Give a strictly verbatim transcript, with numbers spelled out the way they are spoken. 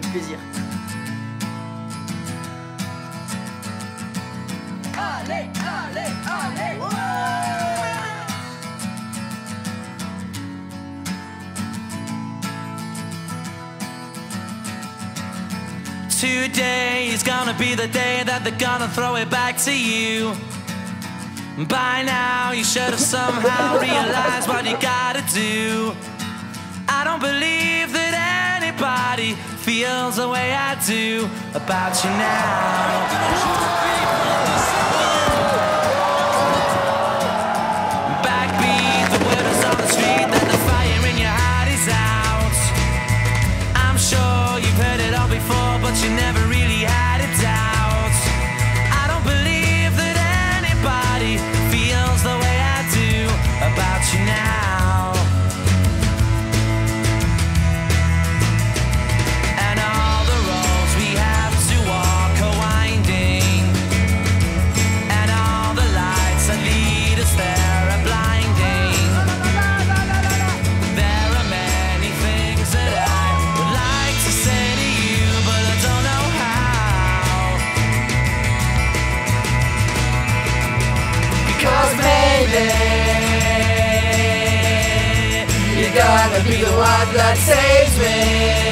plaisir. Allez, allez, allez, ouais. Today is gonna be the day that they're gonna throw it back to you. By now you should have somehow realized what you gotta do. I don't believe that anybody feels the way I do about you now. Backbeat, the word is on the street that the fire in your heart is out. I'm sure you've heard it all before, but you never really had a doubt. I don't believe that anybody feels the way I do about you now. And all the roads we have to walk are winding, and all the lights that lead us there are blinding. There are many things that I would like to say to you, but I don't know how. Because maybe you're gonna be the one that saves me.